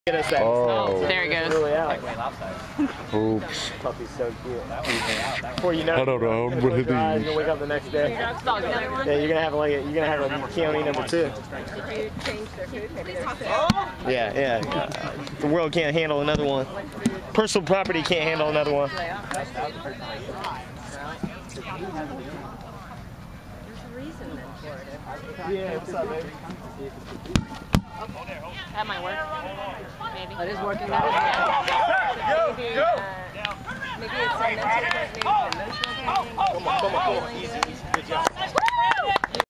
Get us that. Oh, there it goes. Really out. Oops. Puppy's so cute. Before you know, I don't know. you're gonna close your eyes, you're gonna wake up the next day. Yeah, you're gonna have like you're gonna have a county number 2. Yeah. The world can't handle another one. Personal property can't handle another one. There's a reason then for it. Yeah, what's up, baby? That might work. Maybe. That is working. Go! Maybe it's a mental, maybe it's an emotional thing. Come on. Easy. Good job.